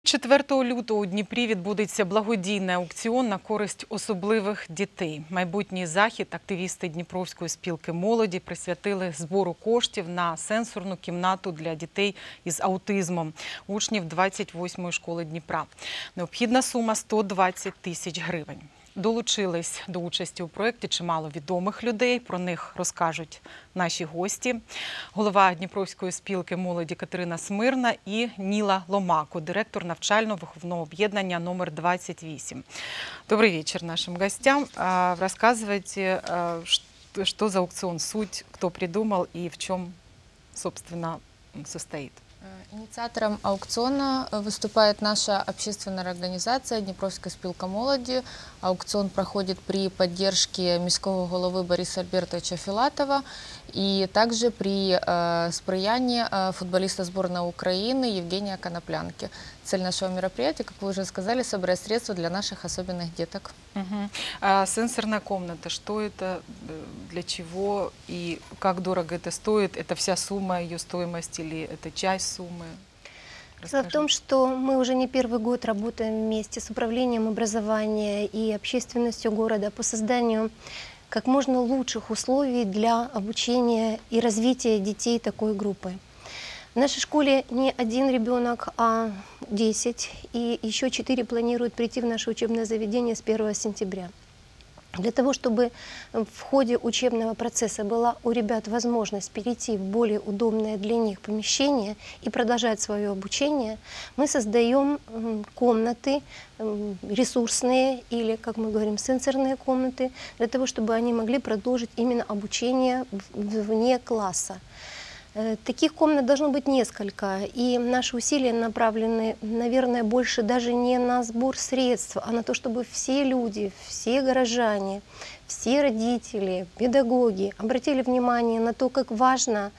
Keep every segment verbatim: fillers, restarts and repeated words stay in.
четвертого лютого у Дніпрі відбудеться благодійний аукціон на користь особливих дітей. Майбутній захід активісти Дніпровської спілки молоді присвятили збору коштів на сенсорну кімнату для дітей із аутизмом, учнів двадцять восьмої школи Дніпра. Необхідна сума – сто двадцять тисяч гривень. Долучились до участі у проєкті чимало відомих людей. Про них розкажуть наші гості. Голова Дніпровської спілки молоді Катерина Смирна і Ніла Ломако, директор навчально-виховного об'єднання номер двадцять вісім. Добрый вечер нашим гостям. Рассказывайте, что за аукцион, суть, кто придумал и в чем, собственно, состоит. Инициатором аукциона выступает наша общественная организация «Дніпровська спілка молоді». Аукцион проходит при поддержке міського головы Бориса Альбертовича Филатова и также при э, сприянии э, футболиста сборной Украины Евгения Коноплянки. Цель нашего мероприятия, как вы уже сказали, собрать средства для наших особенных деток. Угу. А сенсорная комната, что это, для чего и как дорого это стоит? Это вся сумма, ее стоимость или это часть суммы? Дело в том, что мы уже не первый год работаем вместе с управлением образования и общественностью города по созданию как можно лучших условий для обучения и развития детей такой группы. В нашей школе не один ребенок, а десять, и еще четыре планируют прийти в наше учебное заведение с первого сентября. Для того, чтобы в ходе учебного процесса была у ребят возможность перейти в более удобное для них помещение и продолжать свое обучение, мы создаем комнаты ресурсные или, как мы говорим, сенсорные комнаты, для того, чтобы они могли продолжить именно обучение вне класса. Таких комнат должно быть несколько, и наши усилия направлены, наверное, больше даже не на сбор средств, а на то, чтобы все люди, все горожане, все родители, педагоги обратили внимание на то, как важно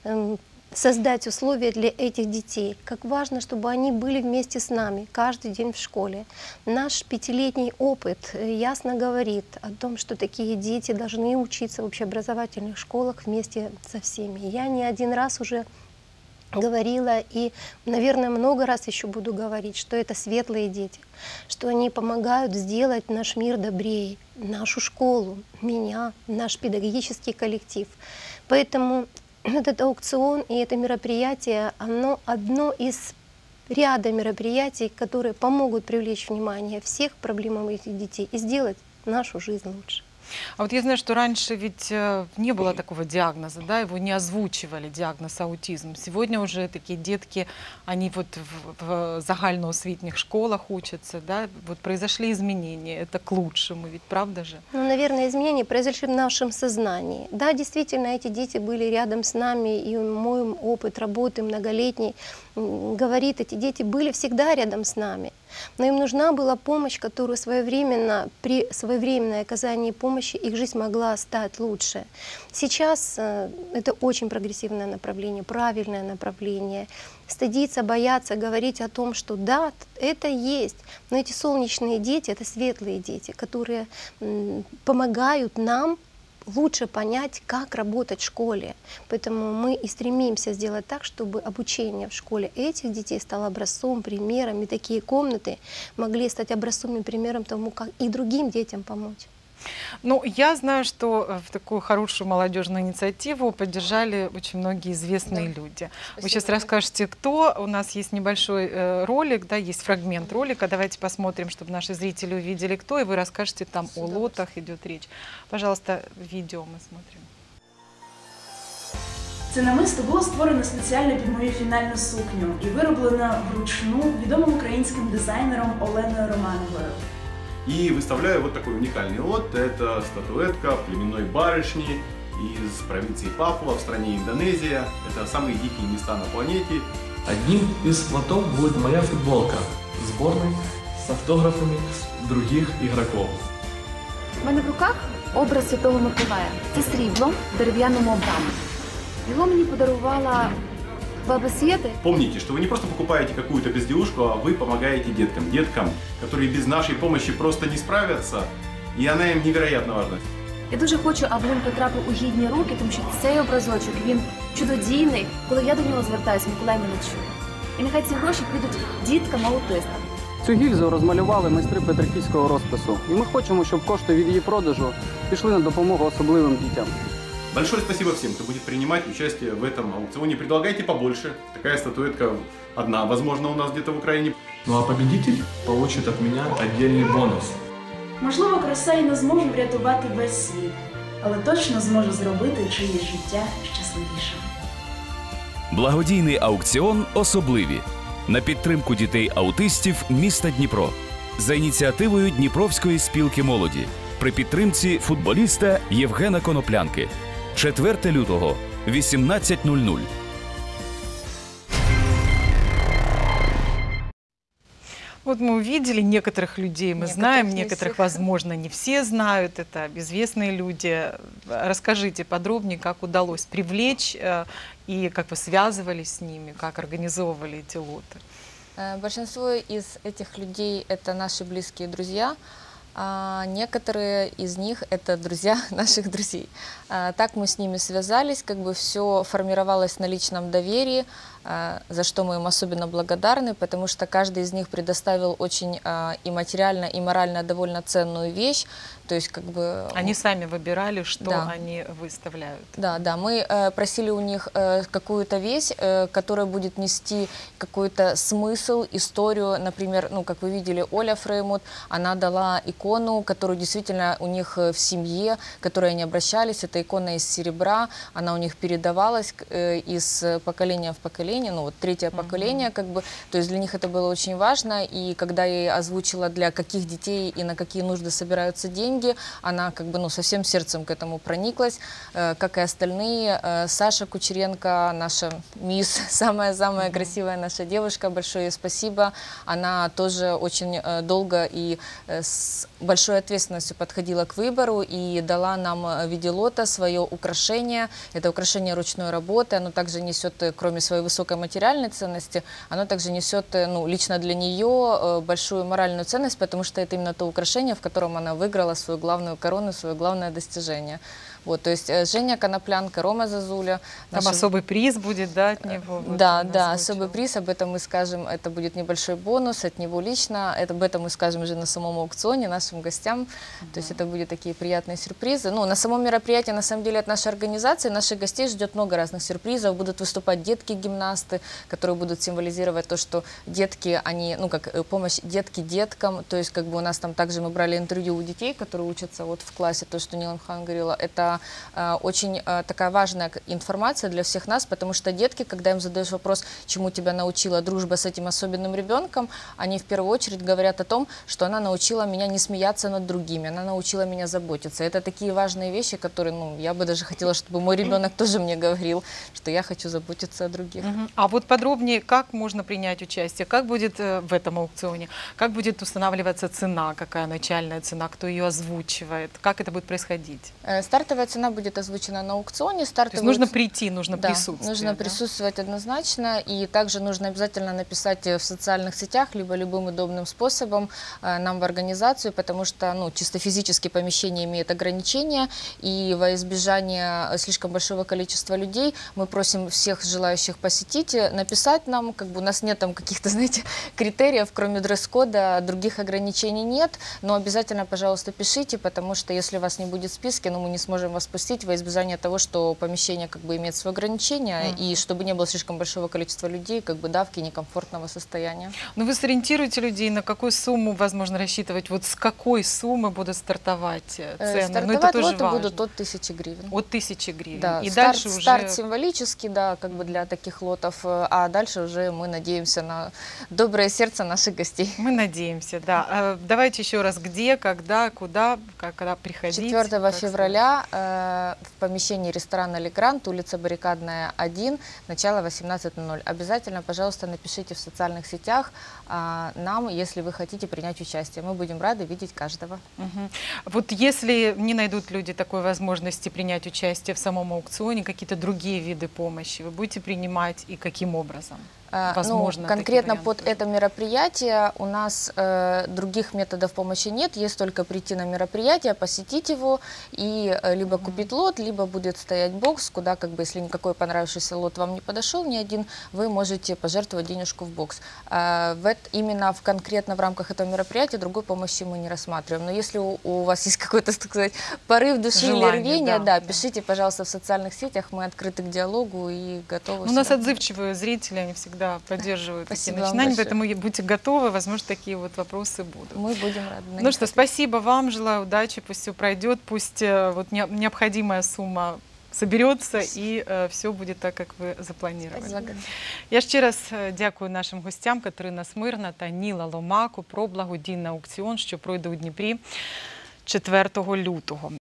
создать условия для этих детей, как важно, чтобы они были вместе с нами каждый день в школе. Наш пятилетний опыт ясно говорит о том, что такие дети должны учиться в общеобразовательных школах вместе со всеми. Я не один раз уже говорила и, наверное, много раз еще буду говорить, что это светлые дети, что они помогают сделать наш мир добрее, нашу школу, меня, наш педагогический коллектив. Поэтому этот аукцион и это мероприятие, оно одно из ряда мероприятий, которые помогут привлечь внимание всех к проблемам этих детей и сделать нашу жизнь лучше. А вот я знаю, что раньше ведь не было такого диагноза, да, его не озвучивали, диагноз аутизм. Сегодня уже такие детки, они вот в, в загальноосвітних школах учатся, да, вот произошли изменения, это к лучшему, ведь правда же? Ну, наверное, изменения произошли в нашем сознании. Да, действительно, эти дети были рядом с нами, и мой опыт работы многолетний говорит, эти дети были всегда рядом с нами. Но им нужна была помощь, которую своевременно, при своевременном оказании помощи их жизнь могла стать лучше. Сейчас э, это очень прогрессивное направление, правильное направление. Стыдиться, бояться, говорить о том, что да, это есть. Но эти солнечные дети, это светлые дети, которые м, помогают нам лучше понять, как работать в школе. Поэтому мы и стремимся сделать так, чтобы обучение в школе этих детей стало образцом, примером, и такие комнаты могли стать образцом и примером тому, как и другим детям помочь. Ну, я знаю, что в такую хорошую молодежную инициативу поддержали очень многие известные да. люди. Спасибо. Вы сейчас расскажете, кто. У нас есть небольшой э, ролик, да, есть фрагмент ролика. Давайте посмотрим, чтобы наши зрители увидели, кто, и вы расскажете, там о лотах идет речь. Пожалуйста, видео мы смотрим. Це намисто було створено спеціально під мою фінальну сукню і вироблено вручну відомим українським дизайнером Оленою Романовою. И выставляю вот такой уникальный лот. Это статуэтка племенной барышни из провинции Папуа в стране Индонезия. Это самые дикие места на планете. Одним из лотов будет моя футболка сборной с автографами других игроков. У мене в руках образ Святого Миколая. Це срібло в дерев'яному обрамленні. Його мені подарувала баба Света. Помните, что вы не просто покупаете какую-то безделушку, а вы помогаете деткам. Деткам, которые без нашей помощи просто не справятся, и она им невероятно важна. Я дуже хочу, аби він потрапив у гідні руки, тому що цей образочок, він чудодійний. Коли я до нього звертаюся, Миколай мене чує. І нехай ці гроші підуть діткам-аутистам. Цю гільзу розмалювали майстри петриківського розпису. І ми хочемо, щоб кошти від її продажу пішли на допомогу особливим дітям. Большое спасибо всем, кто будет принимать участие в этом аукционе. Предлагайте побольше. Такая статуэтка одна, возможно, у нас где-то в Украине. Ну а победитель получит от меня отдельный бонус. Можливо, краса і не зможе врятувати весь світ, але точно зможе зробити чиєсь життя щасливішим. Благодійний аукціон «Особливі» на підтримку дітей-аутистів міста Дніпро за ініціативою Дніпровської спілки молоді при підтримці футболіста Євгена Коноплянки. четвертого лютого, вісімнадцять нуль нуль. Вот мы увидели некоторых людей, мы Некоторых, знаем, не некоторых, всех. возможно, не все знают, это известные люди. Расскажите подробнее, как удалось привлечь э, и как вы связывались с ними, как организовывали эти лоты. Э, Большинство из этих людей – это наши близкие друзья, а некоторые из них – это друзья наших друзей. А Так мы с ними связались, как бы все формировалось на личном доверии, а, за что мы им особенно благодарны, потому что каждый из них предоставил очень а, и материально, и морально довольно ценную вещь. То есть, как бы, Они сами выбирали, что Да. они выставляют. Да, да, мы э, просили у них э, какую-то вещь, э, которая будет нести какой-то смысл, историю. Например, ну, как вы видели, Оля Фреймут, она дала икону, которую действительно у них э, в семье, к которой они обращались. Это икона из серебра, она у них передавалась э, из поколения в поколение, ну вот третье Мгм. поколение, как бы. То есть для них это было очень важно. И когда я ей озвучила, для каких детей и на какие нужды собираются деньги, она как бы, ну, со всем сердцем к этому прониклась, э, как и остальные. Э, Саша Кучеренко, наша мисс, самая-самая Мгм. красивая наша девушка, большое ей спасибо. Она тоже очень э, долго и э, с большой ответственностью подходила к выбору и дала нам э, в виде лота свое украшение. Это украшение ручной работы, оно также несет, э, кроме своей высокой материальной ценности, оно также несет, э, ну, лично для нее э, большую моральную ценность, потому что это именно то украшение, в котором она выиграла свою главную корону, свое главное достижение. Вот, то есть э, Женя Коноплянка, Рома Зазуля. Там наши- особый приз будет, да, от него? Вот Да, он да, озвучил. особый приз, об этом мы скажем, это будет небольшой бонус от него лично, это, об этом мы скажем уже на самом аукционе нашим гостям, то есть это будут такие приятные сюрпризы. Ну, на самом мероприятии, на самом деле, от нашей организации, наших гостей ждет много разных сюрпризов, будут выступать детки-гимнасты, которые будут символизировать то, что детки, они, ну, как э, помощь детки деткам, то есть как бы у нас там также мы брали интервью у детей, которые учатся вот в классе, то, что Нила Хан говорила, это э, очень э, такая важная к- информация для всех нас, потому что детки, когда им задаешь вопрос, чему тебя научила дружба с этим особенным ребенком, они в первую очередь говорят о том, что она научила меня не смеяться над другими, она научила меня заботиться. Это такие важные вещи, которые, ну, я бы даже хотела, чтобы мой ребенок тоже мне говорил, что я хочу заботиться о других. Мгм. А вот подробнее, как можно принять участие, как будет э, в этом аукционе, как будет устанавливаться цена, какая начальная цена, кто ее озвучивает, как это будет происходить? Э, Стартовая цена будет озвучена на аукционе. То есть Стартовую нужно ц- прийти, нужно Да, присутствовать. нужно да? присутствовать однозначно, и также нужно обязательно написать э, в социальных сетях, либо любым удобным способом э, нам в организацию, потому что, ну, чисто физически помещение имеет ограничения, и во избежание э, слишком большого количества людей мы просим всех желающих посетить, э, написать нам, как бы у нас нет там каких-то, знаете, критериев, кроме дресс-кода, других ограничений нет, но обязательно, пожалуйста, пишите, потому что если вас не будет в списке, ну, мы не сможем вас пустить во избежание того, что помещение как бы имеет свои ограничения, Мгм. и чтобы не было слишком большого количества людей, как бы давки, некомфортного состояния. Ну, вы сориентируете людей, на какую сумму возможно рассчитывать, вот с какой суммы будут стартовать э, Э, цены? Ну, это Стартовать тоже лоты важно. будут от тысячи гривен. От тысячи гривен. Да, И старт, дальше уже... старт символический, да, как бы для таких лотов, э, а дальше уже мы надеемся на доброе сердце наших гостей. Мы надеемся, да. А давайте еще раз, где, когда, куда, как, когда приходить. четвёртого как февраля э, в помещении ресторана «Легрант», улица Баррикадная, один, начало восемнадцать ноль ноль. Обязательно, пожалуйста, напишите в социальных сетях а, нам, если вы хотите принять участие. Мы будем рады видеть каждого. Мгм. Вот если не найдут люди такой возможности принять участие в самом аукционе, какие-то другие виды помощи вы будете принимать и каким образом? А, возможно, ну, такие конкретно варианты под тоже? это мероприятие у нас э, других методов помощи нет, есть только прийти на мероприятие, посетить его и э, либо Мгм. купить лот, либо будет стоять бокс, куда, как бы, если никакой понравившийся лот вам не подошел, ни один, вы можете пожертвовать денежку в бокс. А, в эт- именно в, конкретно в рамках этого мероприятия другой помощи мы не рассматриваем. Но если у, у вас есть какой-то, так сказать, порыв души или Желание, рвение, да, да, да. пишите, пожалуйста, в социальных сетях, мы открыты к диалогу и готовы. Ну, у нас всегда. отзывчивые зрители, они всегда поддерживают такие Спасибо вам начинания, большое. поэтому и будьте готовы, возможно, такие вот вопросы будут. Мы будем рады. на Ну них что, ответить. спасибо вам, желаю удачи, пусть все пройдет, пусть э, вот не- необходимая сумма соберется и все буде так, як ви запланували. Благодарю. Я ще раз е, дякую нашим гостям Катерина Смирна та Ніла Ломако про благодійний аукціон, що пройде у Дніпрі четвертого лютого.